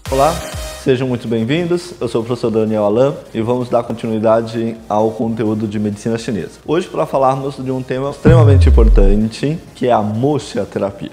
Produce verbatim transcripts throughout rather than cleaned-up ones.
Olá, sejam muito bem-vindos. Eu sou o professor Daniel Alan e vamos dar continuidade ao conteúdo de medicina chinesa. Hoje, para falarmos de um tema extremamente importante, que é a moxa terapia.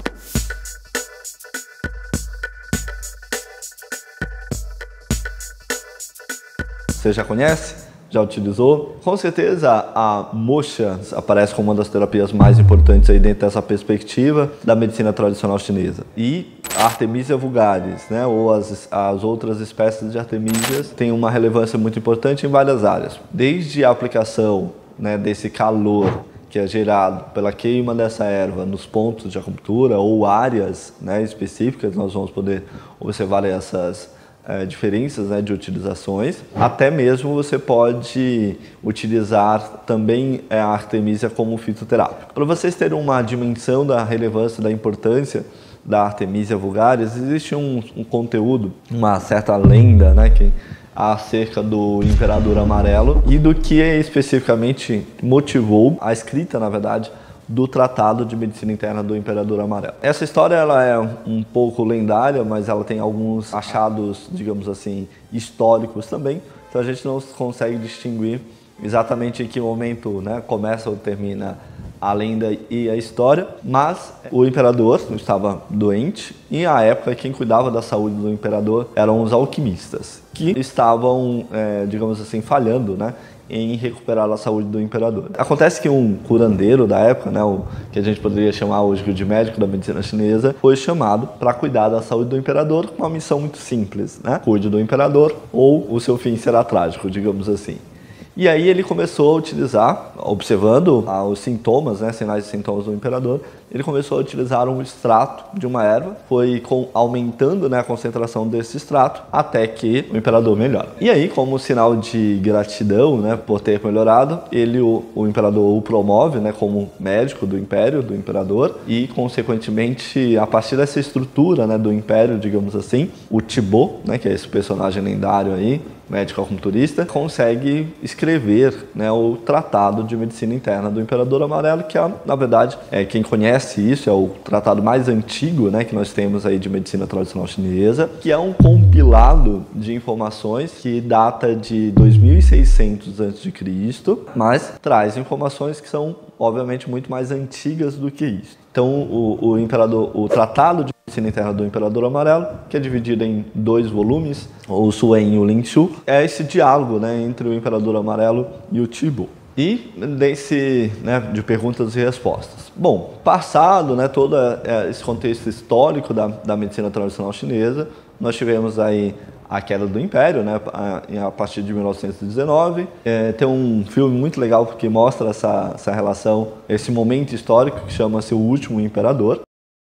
Você já conhece? Já utilizou? Com certeza a moxa aparece como uma das terapias mais importantes aí dentro dessa perspectiva da medicina tradicional chinesa. E a Artemisia vulgaris, né, ou as, as outras espécies de artemísias, têm uma relevância muito importante em várias áreas. Desde a aplicação, né, desse calor que é gerado pela queima dessa erva nos pontos de acupuntura ou áreas, né, específicas, nós vamos poder observar essas É, diferenças, né, de utilizações. Até mesmo você pode utilizar também é, a Artemisia como fitoterápico. Para vocês terem uma dimensão da relevância, da importância da Artemisia vulgaris, existe um, um conteúdo, uma certa lenda, né, que acerca do Imperador Amarelo e do que especificamente motivou a escrita, na verdade, do Tratado de Medicina Interna do Imperador Amarelo. Essa história ela é um pouco lendária, mas ela tem alguns achados, digamos assim, históricos também, então a gente não consegue distinguir exatamente em que momento, né, começa ou termina a lenda e a história, mas o imperador estava doente e, à época, quem cuidava da saúde do imperador eram os alquimistas, que estavam, é, digamos assim, falhando, né, em recuperar a saúde do imperador. Acontece que um curandeiro da época, né, o que a gente poderia chamar hoje de médico da medicina chinesa, foi chamado para cuidar da saúde do imperador com uma missão muito simples, né? Cuide do imperador ou o seu fim será trágico, digamos assim. E aí ele começou a utilizar, observando ah, os sintomas, né, sinais e sintomas do imperador, ele começou a utilizar um extrato de uma erva, foi com, aumentando, né, a concentração desse extrato até que o imperador melhora. E aí, como sinal de gratidão, né, por ter melhorado, ele, o, o imperador o promove, né, como médico do império, do imperador, e consequentemente, a partir dessa estrutura, né, do império, digamos assim, o Thibaut, né, que é esse personagem lendário aí, médico acupunturista, consegue escrever, né, o Tratado de Medicina Interna do Imperador Amarelo, que é, na verdade, é, quem conhece isso, é o tratado mais antigo, né, que nós temos aí de medicina tradicional chinesa, que é um compilado de informações que data de dois mil e seiscentos antes de Cristo, mas traz informações que são, obviamente, muito mais antigas do que isso. Então, o, o, imperador, o Tratado de Medicina Interna do Imperador Amarelo, que é dividido em dois volumes, o Suen e o Lingshu, é esse diálogo, né, entre o Imperador Amarelo e o Thibaut. E desse, né, de perguntas e respostas. Bom, passado, né, todo esse contexto histórico da, da medicina tradicional chinesa, nós tivemos aí a queda do Império, né, a, a partir de mil novecentos e dezenove. É, tem um filme muito legal que mostra essa, essa relação, esse momento histórico que chama-se O Último Imperador.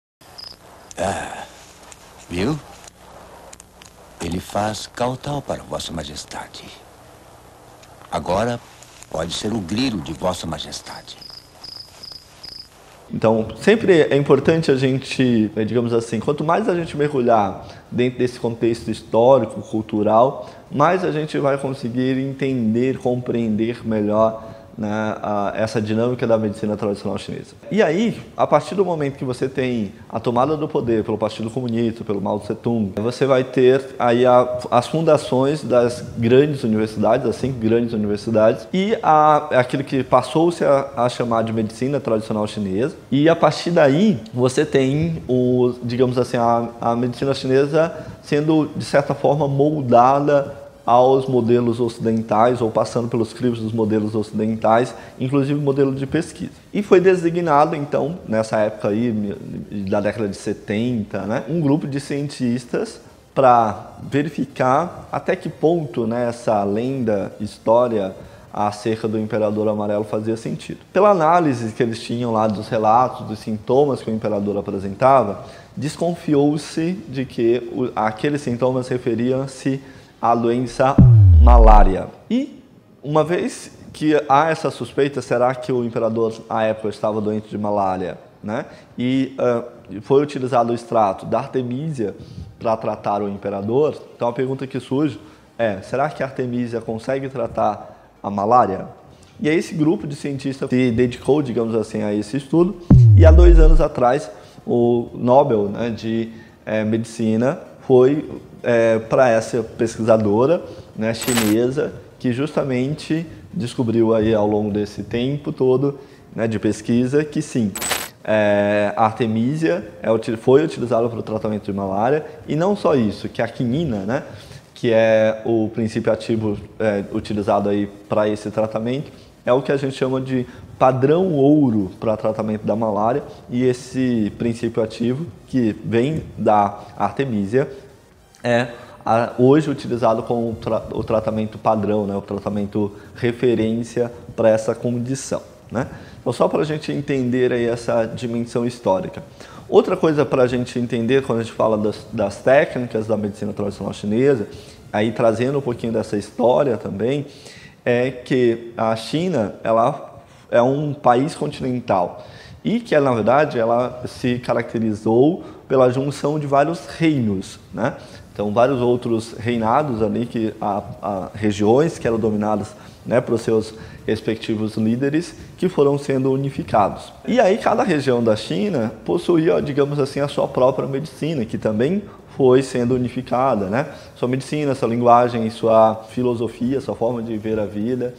Ah, viu? Ele faz cautão para Vossa Majestade. Agora pode ser o grilo de Vossa Majestade. Então, sempre é importante a gente, digamos assim, quanto mais a gente mergulhar dentro desse contexto histórico, cultural, mais a gente vai conseguir entender, compreender melhor, né, a, essa dinâmica da medicina tradicional chinesa. E aí, a partir do momento que você tem a tomada do poder pelo Partido Comunista, pelo Mao Tse-tung, você vai ter aí a, as fundações das grandes universidades, as cinco grandes universidades, e a, aquilo que passou-se a, a chamar de medicina tradicional chinesa. E a partir daí, você tem, o, digamos assim, a, a medicina chinesa sendo, de certa forma, moldada aos modelos ocidentais, ou passando pelos crivos dos modelos ocidentais, inclusive modelo de pesquisa. E foi designado, então, nessa época aí, da década de setenta, né, um grupo de cientistas para verificar até que ponto, né, essa lenda, história acerca do Imperador Amarelo fazia sentido. Pela análise que eles tinham lá dos relatos, dos sintomas que o imperador apresentava, desconfiou-se de que o, aqueles sintomas referiam-se a doença malária. E, uma vez que há essa suspeita, será que o imperador, à época, estava doente de malária, né? E uh, foi utilizado o extrato da Artemisia para tratar o imperador. Então, a pergunta que surge é, será que a Artemisia consegue tratar a malária? E aí esse grupo de cientistas se dedicou, digamos assim, a esse estudo. E há dois anos atrás, o Nobel, né, de é, Medicina foi é, para essa pesquisadora, né, chinesa, que justamente descobriu aí ao longo desse tempo todo, né, de pesquisa que sim, é, a artemisia é, foi utilizada para o tratamento de malária, e não só isso, que a quinina, né, que é o princípio ativo é, utilizado aí para esse tratamento, é o que a gente chama de padrão ouro para tratamento da malária, e esse princípio ativo, que vem da artemisia, é a, hoje utilizado como tra, o tratamento padrão, né, o tratamento referência para essa condição, né? Então, só para a gente entender aí essa dimensão histórica. Outra coisa para a gente entender quando a gente fala das, das técnicas da medicina tradicional chinesa, aí trazendo um pouquinho dessa história também, é que a China, ela é um país continental e que, na verdade, ela se caracterizou pela junção de vários reinos, né? Então, vários outros reinados ali, que a, a regiões que eram dominadas, né, por seus respectivos líderes, que foram sendo unificados. E aí, cada região da China possuía, digamos assim, a sua própria medicina, que também foi sendo unificada, né? Sua medicina, sua linguagem, sua filosofia, sua forma de ver a vida,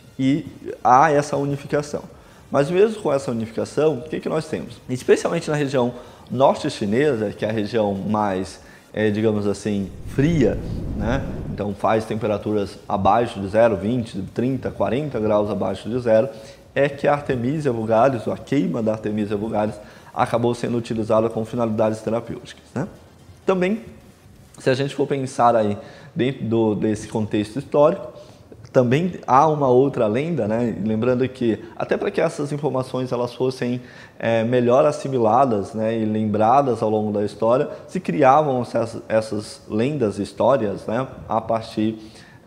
e há essa unificação. Mas mesmo com essa unificação, o que, que nós temos? Especialmente na região norte chinesa, que é a região mais, é, digamos assim, fria, né? Então faz temperaturas abaixo de zero, vinte, trinta, quarenta graus abaixo de zero, é que a Artemisia vulgaris, ou a queima da Artemisia vulgaris, acabou sendo utilizada com finalidades terapêuticas, né? Também, se a gente for pensar aí dentro do, desse contexto histórico, também há uma outra lenda, né? Lembrando que até para que essas informações elas fossem é, melhor assimiladas, né, e lembradas ao longo da história, se criavam essas, essas lendas, histórias, né, a partir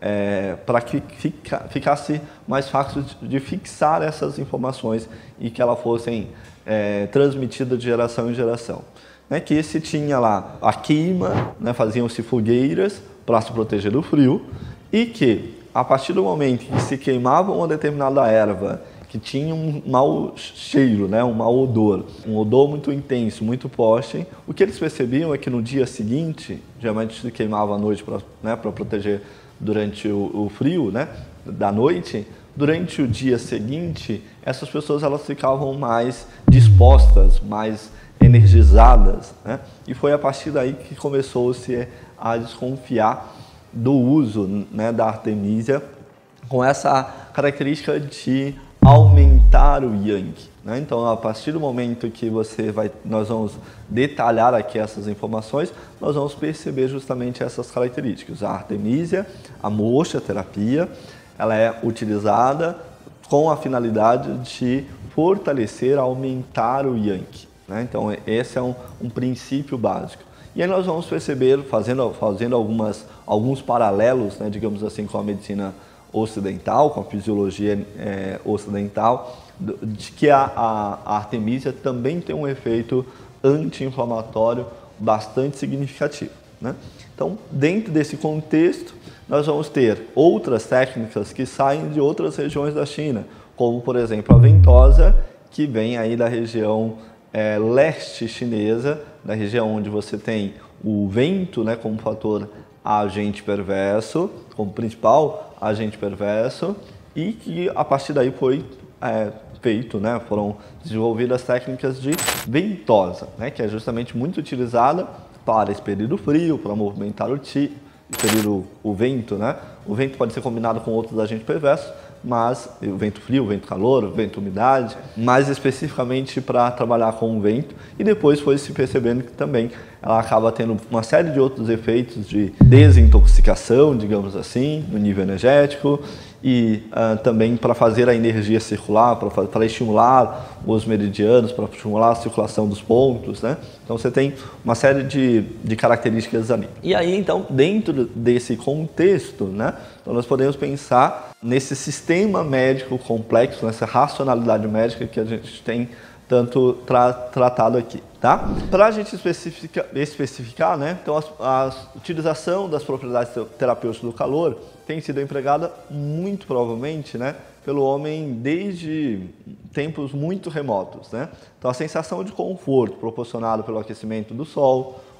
é, para que fica, ficasse mais fácil de, de fixar essas informações e que elas fossem é, transmitidas de geração em geração. Né, que se tinha lá a queima, né, faziam-se fogueiras para se proteger do frio, e que a partir do momento que se queimava uma determinada erva que tinha um mau cheiro, né, um mau odor, um odor muito intenso, muito forte, o que eles percebiam é que no dia seguinte, geralmente se queimava à noite para, né, para proteger durante o, o frio, né, da noite, durante o dia seguinte, essas pessoas elas ficavam mais dispostas, mais energizadas, né? E foi a partir daí que começou-se a desconfiar do uso, né, da Artemisia, com essa característica de aumentar o Yang, né? Então, a partir do momento que você vai, nós vamos detalhar aqui essas informações, nós vamos perceber justamente essas características. A Artemisia, a moxa terapia, ela é utilizada com a finalidade de fortalecer, aumentar o Yang. Então, esse é um, um princípio básico. E aí nós vamos perceber, fazendo, fazendo algumas, alguns paralelos, né, digamos assim, com a medicina ocidental, com a fisiologia é, ocidental, de que a, a, a Artemisia também tem um efeito anti-inflamatório bastante significativo, né? Então, dentro desse contexto, nós vamos ter outras técnicas que saem de outras regiões da China, como, por exemplo, a ventosa, que vem aí da região É, leste chinesa, da região onde você tem o vento, né, como fator agente perverso, como principal agente perverso, e que a partir daí foi é, feito, né, foram desenvolvidas técnicas de ventosa, né, que é justamente muito utilizada para expelir o frio, para movimentar o ti, expelir o, o vento, né? O vento pode ser combinado com outros agentes perversos, mas o vento frio, o vento calor, o vento umidade, mais especificamente para trabalhar com o vento, e depois foi se percebendo que também ela acaba tendo uma série de outros efeitos de desintoxicação, digamos assim, no nível energético, e uh, também para fazer a energia circular, para estimular os meridianos, para estimular a circulação dos pontos, né? Então você tem uma série de, de características ali. E aí, então, dentro desse contexto, né, então nós podemos pensar nesse sistema médico complexo, nessa racionalidade médica que a gente tem tanto tra tratado aqui, tá? Para a gente especificar, especificar, né? Então a, a utilização das propriedades terapêuticas do calor tem sido empregada muito provavelmente, né, pelo homem desde tempos muito remotos, né? Então a sensação de conforto proporcionada pelo aquecimento do sol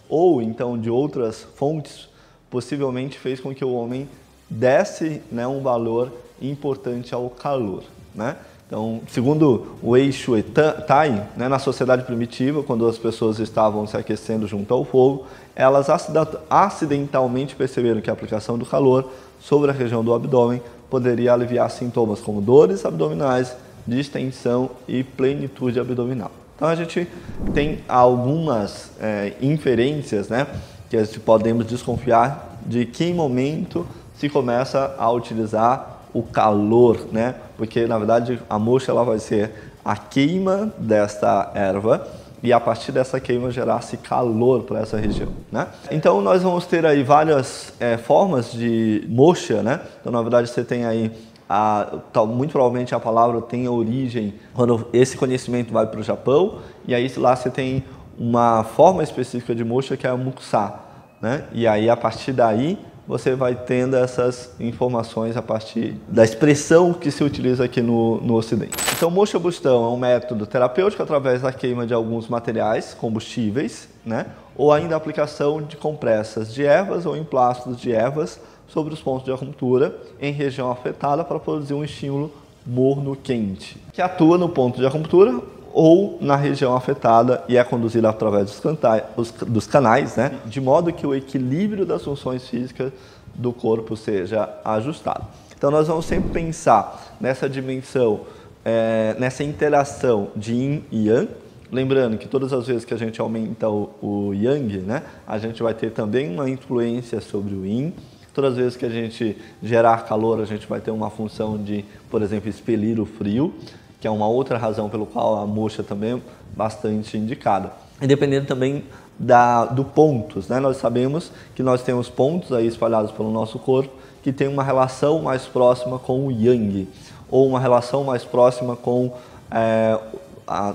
ou então de outras fontes, possivelmente fez com que o homem desse, né, um valor importante ao calor, né? Então, segundo o Eishu Tai, né, na sociedade primitiva, quando as pessoas estavam se aquecendo junto ao fogo, elas acidentalmente perceberam que a aplicação do calor sobre a região do abdômen poderia aliviar sintomas como dores abdominais, distensão e plenitude abdominal. Então, a gente tem algumas é, inferências, né, que a gente podemos desconfiar de que momento se começa a utilizar o calor, né? Porque na verdade a moxa ela vai ser a queima desta erva e a partir dessa queima gerar-se calor para essa região, né? Então nós vamos ter aí várias é, formas de moxa, né? Então na verdade você tem aí a, muito provavelmente a palavra tem a origem quando esse conhecimento vai para o Japão e aí lá você tem uma forma específica de moxa que é a muxá, né? E aí a partir daí você vai tendo essas informações a partir da expressão que se utiliza aqui no, no Ocidente. Então, moxa bustão é um método terapêutico através da queima de alguns materiais combustíveis, né? Ou ainda a aplicação de compressas de ervas ou emplastros de ervas sobre os pontos de acupuntura em região afetada para produzir um estímulo morno quente, que atua no ponto de acupuntura ou na região afetada e é conduzida através dos, cantais, dos canais, né? De modo que o equilíbrio das funções físicas do corpo seja ajustado. Então nós vamos sempre pensar nessa dimensão, é, nessa interação de Yin e Yang, lembrando que todas as vezes que a gente aumenta o, o Yang, né, a gente vai ter também uma influência sobre o Yin. Todas as vezes que a gente gerar calor, a gente vai ter uma função de, por exemplo, expelir o frio, que é uma outra razão pelo qual a moxa também é bastante indicada. E dependendo também da, do pontos, né? Nós sabemos que nós temos pontos aí espalhados pelo nosso corpo que tem uma relação mais próxima com o Yang, ou uma relação mais próxima com é, a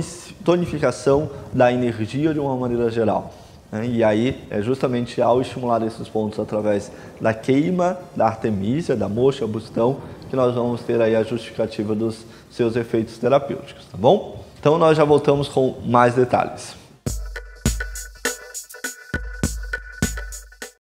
tonificação da energia de uma maneira geral. E aí, é justamente ao estimular esses pontos através da queima da artemisia, da moxa bustão, que nós vamos ter aí a justificativa dos seus efeitos terapêuticos, tá bom? Então nós já voltamos com mais detalhes.